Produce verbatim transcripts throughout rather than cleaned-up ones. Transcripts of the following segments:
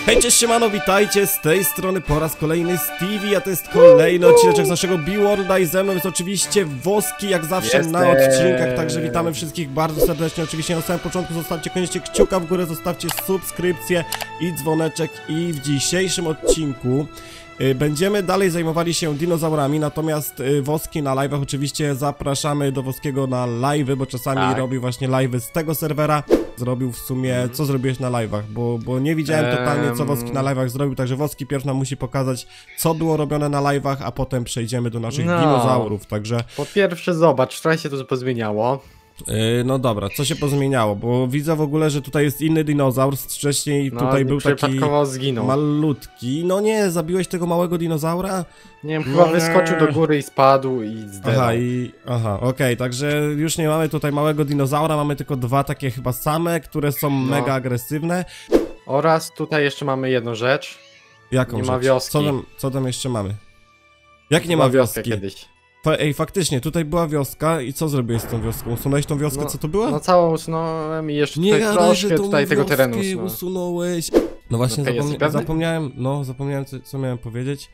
Hej, cześć, siemano, witajcie, z tej strony po raz kolejny Stevie, a to jest kolejny odcinek z naszego Beworlda i ze mną jest oczywiście Woski, jak zawsze Jestem. na odcinkach, także witamy wszystkich bardzo serdecznie. Oczywiście na samym początku zostawcie koniecznie kciuka w górę, zostawcie subskrypcję i dzwoneczek. I w dzisiejszym odcinku y, będziemy dalej zajmowali się dinozaurami, natomiast y, Woski na live'ach oczywiście zapraszamy do Woskiego na live'y, bo czasami Tak. robi właśnie live'y z tego serwera. Zrobił w sumie, co zrobiłeś na live'ach, bo, bo nie widziałem totalnie, co Woski na live'ach zrobił, także Woski pierw nam musi pokazać, co było robione na live'ach, a potem przejdziemy do naszych No. dinozaurów, także... Po pierwsze zobacz, trochę się to pozmieniało. Yy, no dobra, co się pozmieniało, bo widzę w ogóle, że tutaj jest inny dinozaur, wcześniej No, tutaj był taki przypadkowo zginął. malutki. No nie, zabiłeś tego małego dinozaura? Nie wiem, chyba No. wyskoczył do góry i spadł i zdewał. Aha, i... Aha, okej, także już nie mamy tutaj małego dinozaura, mamy tylko dwa takie chyba same, które są No. mega agresywne. Oraz tutaj jeszcze mamy jedną rzecz. Jaką Nie rzecz? ma wioski. Co tam, co tam jeszcze mamy? Jak nie Była ma wioska wioski? kiedyś. Fa ej, faktycznie, tutaj była wioska i co zrobiłeś z tą wioską? Usunąłeś tą wioskę, No, co to była? No całą usunąłem i jeszcze Nie tutaj gadaj, troszkę że tą tutaj tego wioskę terenu usunąłem. usunąłeś. No właśnie, No, jesteś zapomnia pewny? zapomniałem, no zapomniałem co, co miałem powiedzieć.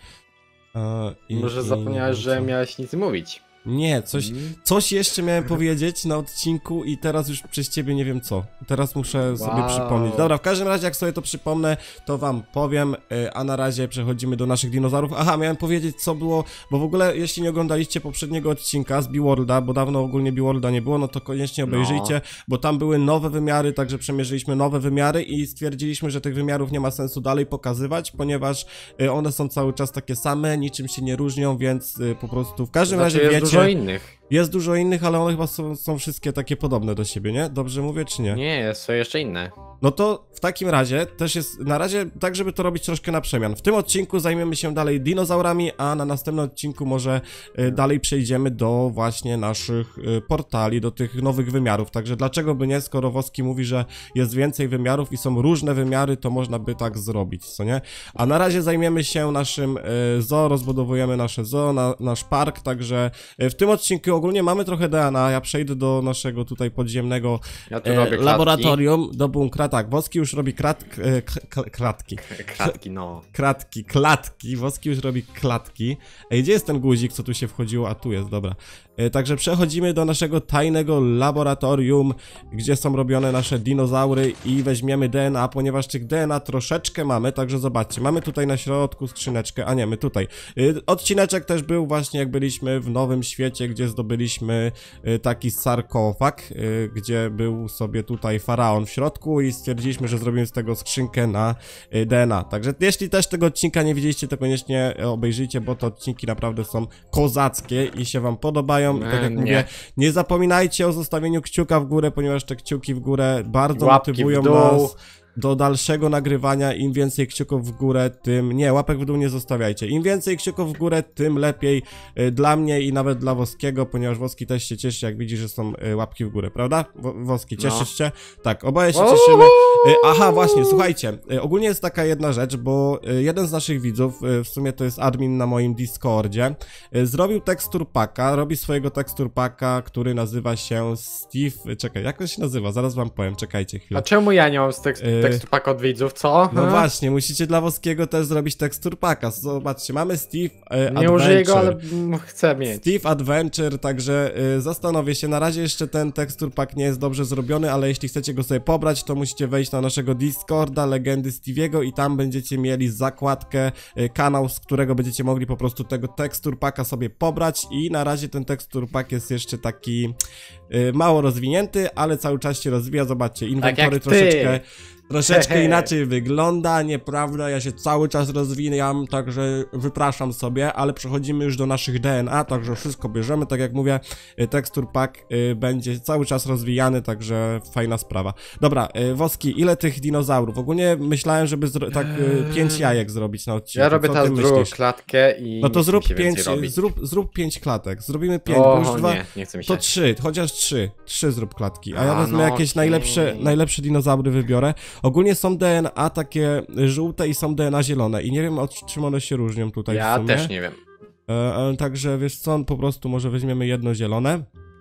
E, i, Może i zapomniałeś, nie że wiem co. miałeś nic mówić. Nie, coś, Mm. coś jeszcze miałem powiedzieć na odcinku i teraz już przez ciebie nie wiem co. Teraz muszę sobie Wow. przypomnieć. Dobra, w każdym razie jak sobie to przypomnę, to wam powiem, y, a na razie przechodzimy do naszych dinozaurów. Aha, miałem powiedzieć co było, bo w ogóle jeśli nie oglądaliście poprzedniego odcinka z Beworlda, bo dawno ogólnie Beworlda nie było, no to koniecznie obejrzyjcie, bo tam były nowe wymiary, także przemierzyliśmy nowe wymiary i stwierdziliśmy, że tych wymiarów nie ma sensu dalej pokazywać, ponieważ y, one są cały czas takie same, niczym się nie różnią, więc y, po prostu w każdym Znaczy, razie jest wiecie... dużo innych. Jest dużo innych, ale one chyba są, są wszystkie takie podobne do siebie, nie? Dobrze mówię, czy nie? Nie, jest, są jeszcze inne. No to w takim razie też jest, na razie tak, żeby to robić troszkę na przemian. W tym odcinku zajmiemy się dalej dinozaurami, a na następnym odcinku może y, dalej przejdziemy do właśnie naszych y, portali, do tych nowych wymiarów. Także dlaczego by nie, skoro Woski mówi, że jest więcej wymiarów i są różne wymiary, to można by tak zrobić, co nie? A na razie zajmiemy się naszym y, zoo, rozbudowujemy nasze zoo, na, nasz park, także y, w tym odcinku ogólnie mamy trochę D N A, ja przejdę do naszego tutaj podziemnego Ja tu e, robię klatki. laboratorium, do bunkra, tak, Woski już robi krat, e, k, k, kratki, Kratki, no. kratki, klatki, Woski już robi klatki. Ej, gdzie jest ten guzik, co tu się wchodziło? A tu jest, dobra. E, także przechodzimy do naszego tajnego laboratorium, gdzie są robione nasze dinozaury i weźmiemy D N A, ponieważ tych D N A troszeczkę mamy, także zobaczcie, mamy tutaj na środku skrzyneczkę, a nie, my tutaj. E, odcineczek też był właśnie, jak byliśmy w Nowym Świecie, gdzie zdobyliśmy e, taki sarkofag, e, gdzie był sobie tutaj faraon w środku i stwierdziliśmy, że zrobimy z tego skrzynkę na e, D N A. Także jeśli też tego odcinka nie widzieliście, to koniecznie e, obejrzyjcie, bo te odcinki naprawdę są kozackie i się wam podobają. I tak jak Nie. mówię, nie zapominajcie o zostawieniu kciuka w górę, ponieważ te kciuki w górę bardzo Łapki w motywują dół. nas do dalszego nagrywania. Im więcej kciuków w górę, tym... Nie, łapek w dół nie zostawiajcie. Im więcej kciuków w górę, tym lepiej y, dla mnie i nawet dla Woskiego, ponieważ Woski też się cieszy, jak widzi, że są y, łapki w górę, prawda? Wo Woski, cieszysz się? Tak, oboje się cieszymy. Y, aha, właśnie, słuchajcie, y, ogólnie jest taka jedna rzecz, bo y, jeden z naszych widzów, y, w sumie to jest admin na moim Discordzie, y, zrobił tekstur packa, robi swojego tekstur packa, który nazywa się Steve... Czekaj, jak on się nazywa? Zaraz wam powiem, czekajcie chwilę. A czemu ja nie mam z tekstu, Yy. tekstu pack od widzów, co? No Ha? właśnie, musicie dla Woskiego też zrobić tekstur packa. Zobaczcie, mamy Steve e, Nie użyję go, ale Adventure. mm, chcę mieć. Steve Adventure, także y, zastanowię się, na razie jeszcze ten tekstur pack nie jest dobrze zrobiony, ale jeśli chcecie go sobie pobrać, to musicie wejść na naszego Discorda, Legendy Stevie'ego i tam będziecie mieli zakładkę, y, kanał, z którego będziecie mogli po prostu tego tekstur packa sobie pobrać i na razie ten tekstur pack jest jeszcze taki y, mało rozwinięty, ale cały czas się rozwija, zobaczcie, inwentory jak ty. troszeczkę... Troszeczkę Hehe. inaczej wygląda, nieprawda, ja się cały czas rozwijam, także wypraszam sobie, ale przechodzimy już do naszych D N A, także wszystko bierzemy, tak jak mówię, y, tekstur pack y, będzie cały czas rozwijany, także fajna sprawa. Dobra, y, Woski, ile tych dinozaurów? Ogólnie myślałem, żeby tak y, pięć jajek zrobić na odcinku. Ja robię Co teraz ty drugą myślisz? klatkę i No to nie zrób chce mi się pięć, więcej robić. zrób, zrób pięć klatek, zrobimy pięć, bo O, już dwa... nie, nie chce mi się. To trzy, chociaż trzy, trzy zrób klatki, a ja A, wezmę no jakieś okej. najlepsze, najlepsze dinozaury wybiorę. Ogólnie są D N A takie żółte i są D N A zielone i nie wiem, od czym one się różnią tutaj w Ja sumie. też nie wiem. E, e, także wiesz co, po prostu może weźmiemy jedno zielone.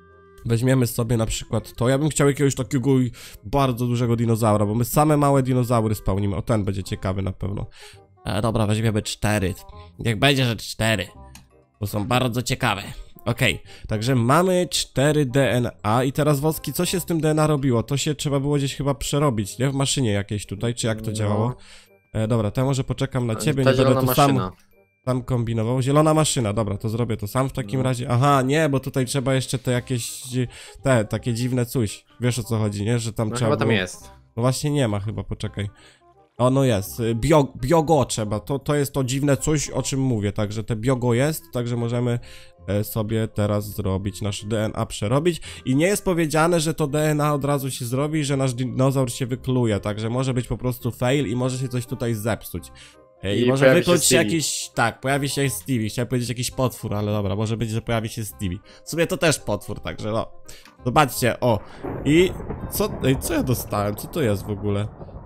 Weźmiemy sobie na przykład to. Ja bym chciał jakiegoś takiego bardzo dużego dinozaura, bo my same małe dinozaury spełnimy. O, ten będzie ciekawy na pewno. E, dobra, weźmiemy cztery. Niech będzie, że cztery. Bo są bardzo ciekawe. Okej, okay, także mamy cztery D N A i teraz Woski, co się z tym D N A robiło? To się trzeba było gdzieś chyba przerobić, nie? W maszynie jakiejś tutaj, czy jak to no. działało? E, dobra, to ja może poczekam na ciebie, Ta nie będę to sam, maszyna. sam kombinował. Zielona maszyna, dobra, to zrobię to sam w takim no. razie. Aha, nie, bo tutaj trzeba jeszcze te jakieś, te, takie dziwne coś. Wiesz o co chodzi, nie? Że tam No trzeba chyba tam było... jest. No właśnie nie ma chyba, poczekaj. O, no jest, Bio, biogo trzeba, to, to jest to dziwne coś, o czym mówię, także te biogo jest, także możemy sobie teraz zrobić, nasz D N A przerobić i nie jest powiedziane, że to D N A od razu się zrobi i że nasz dinozaur się wykluje, także może być po prostu fail i może się coś tutaj zepsuć. I, I może wykluć się jakiś, tak, pojawi się Stevie, chciałem powiedzieć jakiś potwór, ale dobra, może być, że pojawi się Stevie. W sumie to też potwór, także no, zobaczcie, o, i co, ej, co ja dostałem, co to jest w ogóle?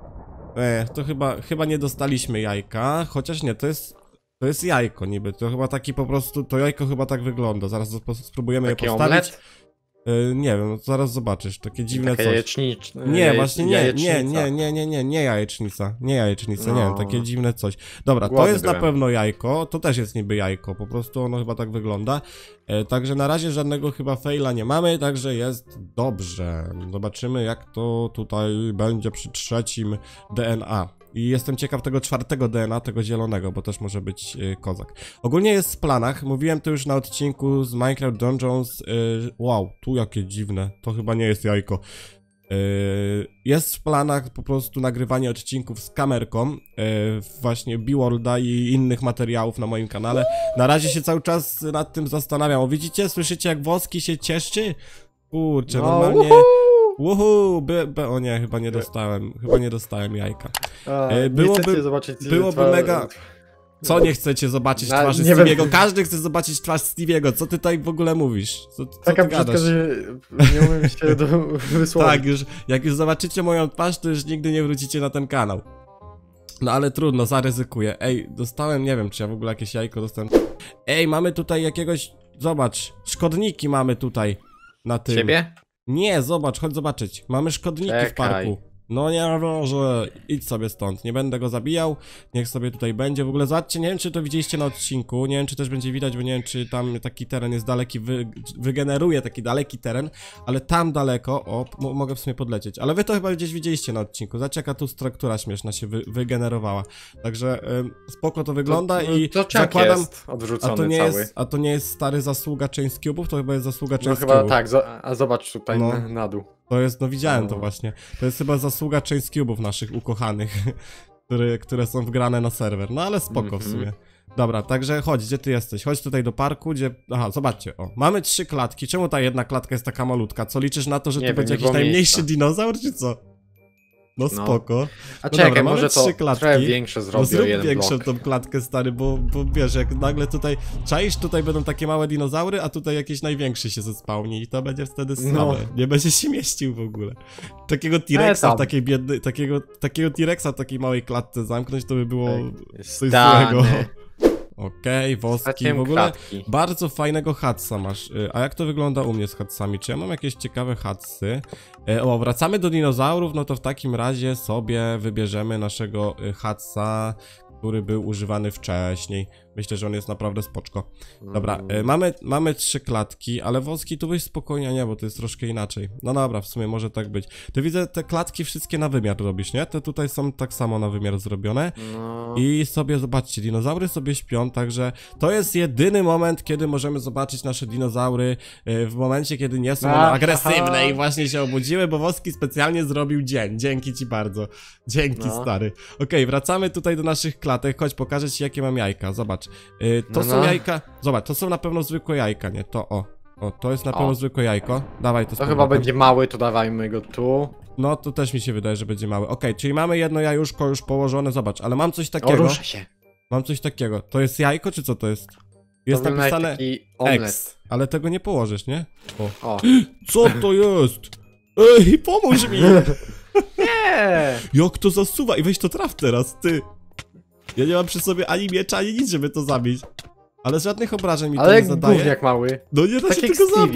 E, to chyba, chyba nie dostaliśmy jajka, chociaż nie, to jest, to jest jajko niby, to chyba taki po prostu, to jajko chyba tak wygląda, zaraz spróbujemy Taki je postawić. Omlet? E, nie wiem, zaraz zobaczysz, takie dziwne Takie coś. jajeczniczne. Nie, właśnie nie, jajecznica. nie, nie, nie, nie, nie, nie jajecznica, nie jajecznica, No. nie wiem, takie dziwne coś. Dobra, Głodny to jest byłem. na pewno jajko, to też jest niby jajko, po prostu ono chyba tak wygląda. E, także na razie żadnego chyba faila nie mamy, także jest dobrze. Zobaczymy jak to tutaj będzie przy trzecim D N A. I jestem ciekaw tego czwartego D N A, tego zielonego, bo też może być yy, kozak. Ogólnie jest w planach, mówiłem to już na odcinku z Minecraft Dungeons. Yy, wow, tu jakie dziwne, to chyba nie jest jajko. Yy, jest w planach po prostu nagrywanie odcinków z kamerką, yy, właśnie B-Worlda i innych materiałów na moim kanale. Na razie się cały czas nad tym zastanawiam. O, widzicie, słyszycie jak Woski się cieszy? Kurczę, No, normalnie... uhu! Uhu, by, by, o nie, chyba nie dostałem, chyba nie dostałem jajka. A, E, nie byłoby- chcecie zobaczyć byłoby twa- mega- Co nie chcecie zobaczyć Na- twarzy nie wiem. Stevie'ego? Każdy chce zobaczyć twarz Stevie'ego, co ty tutaj w ogóle mówisz? Co, co Taka ty brzydka, gadasz? że nie umiem się do... wysłowić. Tak, już, jak już zobaczycie moją twarz, to już nigdy nie wrócicie na ten kanał. No ale trudno, zaryzykuję. Ej, dostałem, nie wiem, czy ja w ogóle jakieś jajko dostałem. Ej, mamy tutaj jakiegoś, zobacz, szkodniki mamy tutaj na tym. Ciebie? Nie, zobacz, chodź zobaczyć. Mamy szkodniki w Czekaj. parku. No nie, może idź sobie stąd, nie będę go zabijał, niech sobie tutaj będzie. W ogóle zobaczcie, nie wiem czy to widzieliście na odcinku, nie wiem czy też będzie widać, bo nie wiem czy tam taki teren jest daleki, wy, wygeneruje taki daleki teren, ale tam daleko, o, mogę w sumie podlecieć, ale wy to chyba gdzieś widzieliście na odcinku, zobaczcie jaka tu struktura śmieszna się wy, wygenerowała, także ym, spoko to wygląda to, i to zakładam, jest odwrócony a to, nie cały. jest, a to nie jest stary zasługa Chains Cube'ów, to chyba jest zasługa No Chains chyba Cube'ów. tak, zo- a zobacz tutaj No. na, na dół. To jest, no widziałem to No. właśnie. To jest chyba zasługa Chains Cube'ów naszych ukochanych, które, które są wgrane na serwer. No ale spoko w Mhm. sumie. Dobra, także chodź, gdzie ty jesteś? Chodź tutaj do parku, gdzie... Aha, zobaczcie, o. Mamy trzy klatki. Czemu ta jedna klatka jest taka malutka? Co, liczysz na to, że Nie tu wiem, będzie nie jakiś było najmniejszy miejsca. dinozaur, czy co? No No. spoko. A No czekaj, dobra, mamy może to trzy klatki. trochę większe No zrobię o zrób jeden większą blok. tą klatkę, stary, bo, bo wiesz, jak nagle tutaj czaisz, tutaj będą takie małe dinozaury, a tutaj jakiś największy się zespałni i to będzie wtedy słabe. No. Nie będzie się mieścił w ogóle. Takiego E, T-Rexa, tam. takiej biednej, takiego, takiego T-Rexa w takiej małej klatce zamknąć, to by było Ej, coś stany. złego. Okej, woski, Straciłem w ogóle klatki. bardzo fajnego hatsa masz. Y, A jak to wygląda u mnie z hatsami? Czy ja mam jakieś ciekawe hatsy? Y, O, wracamy do dinozaurów, no to w takim razie sobie wybierzemy naszego y, hatsa, który był używany wcześniej. Myślę, że on jest naprawdę spoczko. Dobra, y, mamy, mamy trzy klatki, ale woski tu byś spokojnie, nie, bo to jest troszkę inaczej. No dobra, w sumie może tak być. Ty widzę, te klatki wszystkie na wymiar robisz, nie? Te tutaj są tak samo na wymiar zrobione. No. I sobie, zobaczcie, dinozaury sobie śpią, także to jest jedyny moment, kiedy możemy zobaczyć nasze dinozaury, yy, w momencie, kiedy nie są one Aha. agresywne i właśnie się obudziły, bo Woski specjalnie zrobił dzień. Dzięki ci bardzo. Dzięki, No. stary. Okej, wracamy tutaj do naszych klatek, chodź, pokażę ci, jakie mam jajka, zobacz. Yy, to No, są no. jajka, zobacz, to są na pewno zwykłe jajka, nie? To, o. O, to jest na O. pewno zwykłe jajko. Dawaj to z To chyba powrotem. będzie mały, to dawajmy go tu. No, to też mi się wydaje, że będzie mały. Okej, czyli mamy jedno jajuszko już położone, zobacz, ale mam coś O, takiego. rusza się. Mam coś takiego. To jest jajko, czy co to jest? Jest to wygląda jak napisane taki omlet. X, ale tego nie położysz, nie? O. O. Co to jest? Ej, pomóż mi! Nie! Jak to zasuwa? I weź to traf teraz, ty! Ja nie mam przy sobie ani miecza, ani nic, żeby to zabić. Ale żadnych obrażeń mi to Ale nie jak zadaje. gówniak mały. No nie da Tak się jak tego Stevie. zabić.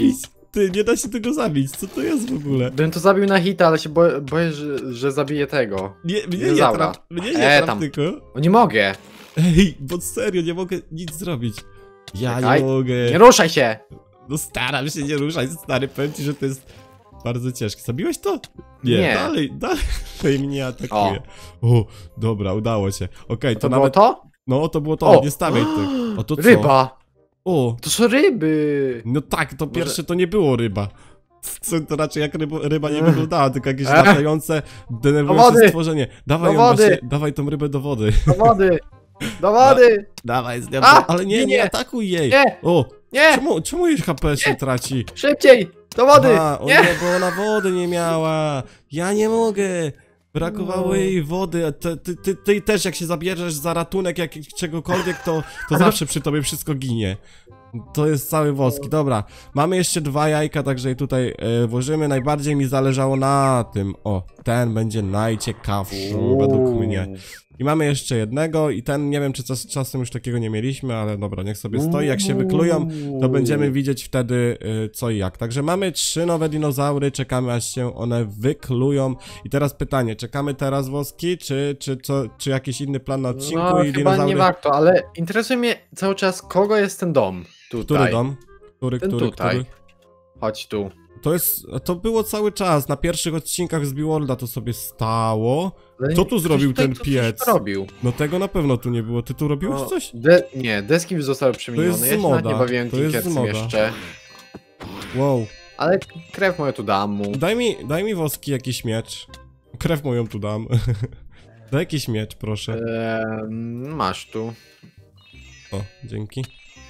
Ty, nie da się tego zabić, co to jest w ogóle? Bym to zabił na hita, ale się boję, boję że, że zabiję tego. Nie, mnie nie Dinozaura. traf, mnie nie E, traf tam. tylko. O, nie mogę. Ej, bo serio, nie mogę nic zrobić. Ja Czekaj. nie mogę. Nie ruszaj się. No staram się nie ruszać, stary, powiem ci, że to jest bardzo ciężkie. Zabiłeś to? Nie, Nie. dalej, dalej mnie atakuje. O, o dobra, udało się. Okej, okay, to, To, nawet... było to? No, to było to, O. nie stawiaj ty. O, to co? Ryba. O, To są ryby. no tak, to Może- pierwsze to nie było ryba. Co, to raczej jak ryba, ryba nie Ech. wyglądała, tylko jakieś Ech. latające, Do denerwujące wody. stworzenie. Dawaj Do ją wody. właśnie, dawaj tą rybę do wody. Do wody. Do wody. Dawaj, z nią, A, ale nie, nie, nie. atakuj jej. Nie. O, Nie. czemu, czemu jej H P się traci? Szybciej. Do wody. A, o Nie. nie, bo ona wody nie miała. Ja nie mogę. Brakowało No. jej wody. A Ty, ty, ty, ty też jak się zabierzesz za ratunek jak, czegokolwiek, to, to zawsze przy tobie wszystko ginie. To jest cały woski. Dobra, mamy jeszcze dwa jajka, także je tutaj e, włożymy. Najbardziej mi zależało na tym. O, ten będzie najciekawszy według mnie. I mamy jeszcze jednego i ten, nie wiem czy czas, czasem już takiego nie mieliśmy, ale dobra, niech sobie stoi. Jak się wyklują, to będziemy widzieć wtedy y, co i jak. Także mamy trzy nowe dinozaury, czekamy aż się one wyklują. I teraz pytanie, czekamy teraz woski, czy, czy, co, czy jakiś inny plan na odcinku No, i chyba dinozaury? nie warto, ale interesuje mnie cały czas, kogo jest ten dom tutaj. Który dom? Który, Ten który, tutaj. który? Chodź tu. To jest, to było cały czas, na pierwszych odcinkach z Beworlda to sobie stało. Ale Kto tu ktoś zrobił tutaj ten coś piec? robił. No tego na pewno tu nie było, ty tu robiłeś No, coś? De nie, deski już zostały przemienione, jest ja się moda, nawet nie bawiłem to jest Tinkersem moda. jeszcze. Wow. Ale krew moja tu dam mu. Daj mi, daj mi woski jakiś miecz. Krew moją tu dam. Daj jakiś miecz, proszę. Eee, masz tu. O, dzięki.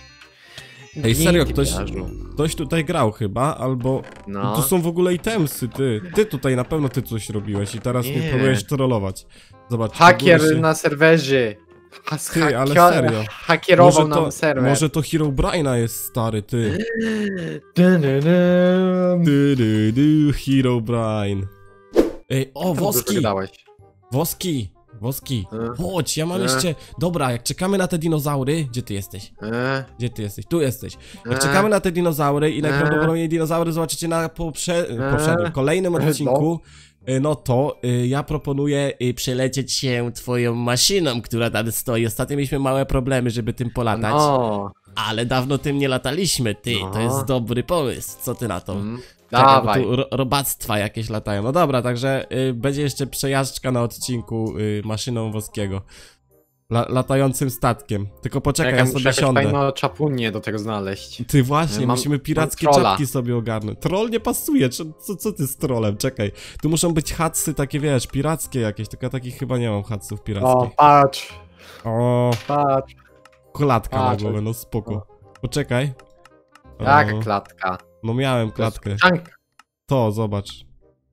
Ej, serio, Dzięki, ktoś, Piarzu. ktoś tutaj grał chyba, albo... No. Tu są w ogóle itemsy, ty. Ty tutaj na pewno ty coś robiłeś i teraz mnie Nie. próbujesz trollować. Zobacz. Hakier w ogóle się... na serwerze. Ha Ty, ale hakio- serio. Hakierował Może to, nam serwer. może to Herobrine'a jest stary, ty. Dun, dun, dun. Du, du, du, Herobrine. Ej, o, Tam dużo woski! gadałeś. Woski! Woski! E. Chodź, ja mam E. jeszcze... Dobra, jak czekamy na te dinozaury... Gdzie ty jesteś? Eee, Gdzie ty jesteś? Tu jesteś. Jak E. czekamy na te dinozaury i E. najprawdopodobniej dinozaury zobaczycie na poprze... E. poprzednim, kolejnym No. odcinku, y, no to y, ja proponuję y, przelecieć się twoją maszyną, która tam stoi. Ostatnio mieliśmy małe problemy, żeby tym polatać, no. ale dawno tym nie lataliśmy, ty. To No. jest dobry pomysł. Co ty na to? Mm. Czekaj, bo Dawaj. tu ro robactwa jakieś latają. No dobra, także y, będzie jeszcze przejażdżka na odcinku y, maszyną Woskiego. La latającym statkiem. Tylko poczekaj, Czekaj, ja muszę sobie jakąś siądę. fajną czapunię do tego znaleźć. Ty właśnie, Mam- musimy pirackie mam trolla. czapki sobie ogarnąć. Troll nie pasuje, czy- co, co ty z trollem? Czekaj. Tu muszą być hatsy takie, wiesz, pirackie jakieś, tylko ja takich chyba nie mam hatsów O, pirackich. patrz, O, patrz. klatka na patrz. głowę, no spoko. Poczekaj. Jaka O, klatka? no miałem klatkę. Czank. To, zobacz.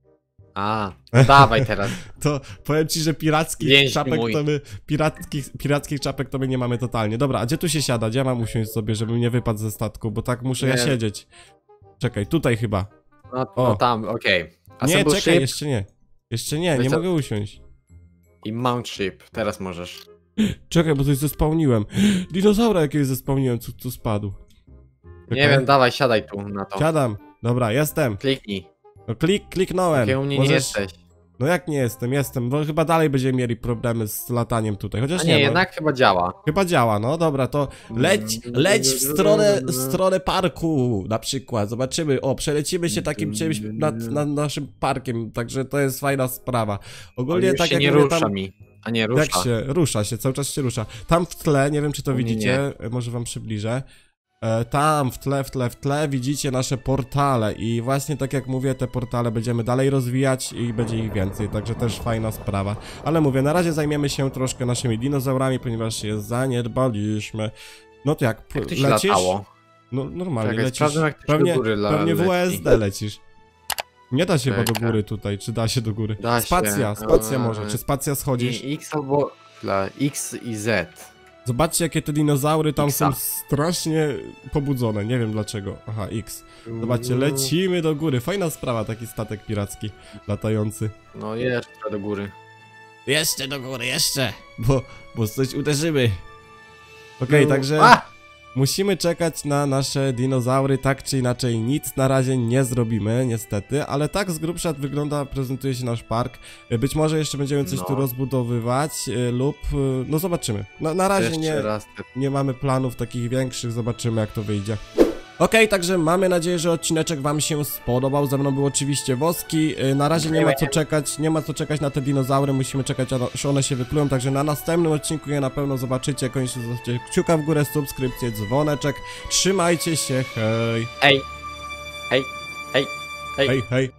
A, no dawaj teraz. To powiem ci, że pirackich Więźniu czapek mój. to my, pirackich, pirackich czapek to my nie mamy totalnie. Dobra, a gdzie tu się siada? Gdzie ja mam usiąść sobie, żebym nie wypadł ze statku, bo tak muszę ja Nie. siedzieć. Czekaj, tutaj chyba. No to O. tam, okej. A Nie, Assemble czekaj, ship jeszcze nie. Jeszcze nie, Weź nie to- mogę usiąść. i mount ship. Teraz możesz. Czekaj, bo coś zespałniłem. Dinozaura jakiegoś zespałniłem, co tu spadł. Czekaj. Nie wiem, dawaj, siadaj tu na to. Siadam. Dobra, jestem. Kliknij. No klik, kliknąłem. Okej, u mnie nie Możesz- jesteś. No jak nie jestem, jestem, bo chyba dalej będziemy mieli problemy z lataniem tutaj, chociaż A nie, nie, no, jednak chyba działa. chyba działa, no dobra, to leć, leć w stronę, w stronę parku na przykład, zobaczymy, o, przelecimy się takim czymś nad, nad naszym parkiem, także to jest fajna sprawa. Ogólnie Już tak się jak nie mówię, rusza tam, mi. A nie, rusza. jak się, rusza się, cały czas się rusza. Tam w tle, nie wiem czy to U mnie widzicie, może wam przybliżę. E, tam w tle, w tle, w tle widzicie nasze portale i właśnie tak jak mówię, te portale będziemy dalej rozwijać i będzie ich więcej, także też fajna sprawa. Ale mówię, na razie zajmiemy się troszkę naszymi dinozaurami, ponieważ je zaniedbaliśmy. No to jak, Jak to się lecisz? latało? No normalnie Czekaj, lecisz, sprawdzę, jak to się pewnie, do góry la- pewnie w leci. U S D lecisz. Nie da się chyba do Czekaj. góry tutaj, czy da się do góry? Da się. Spacja, spacja Eee, może, czy spacja schodzisz? I X albo dla X i Z. Zobaczcie jakie te dinozaury tam Xa. są strasznie pobudzone, nie wiem dlaczego. Aha, X. Zobaczcie, lecimy do góry. Fajna sprawa, taki statek piracki latający. No jeszcze do góry. Jeszcze do góry, jeszcze! Bo, bo coś uderzymy. Okej, No, także A! musimy czekać na nasze dinozaury, tak czy inaczej nic na razie nie zrobimy, niestety, ale tak z grubsza wygląda, prezentuje się nasz park. Być może jeszcze będziemy coś No. tu rozbudowywać y, lub, y, no zobaczymy. Na, na razie Jeszcze nie, raz te nie mamy planów takich większych, zobaczymy jak to wyjdzie. Okej, także mamy nadzieję, że odcineczek wam się spodobał. Ze mną był oczywiście Woski. Yy, Na razie nie ma co czekać, nie ma co czekać na te dinozaury, musimy czekać, aż one się wyplują. Także na następnym odcinku je na pewno zobaczycie. Koniecznie zostawcie kciuka w górę, subskrypcję, dzwoneczek. Trzymajcie się, hej! Ej! Hej! Hej! Hej! Hej, hej!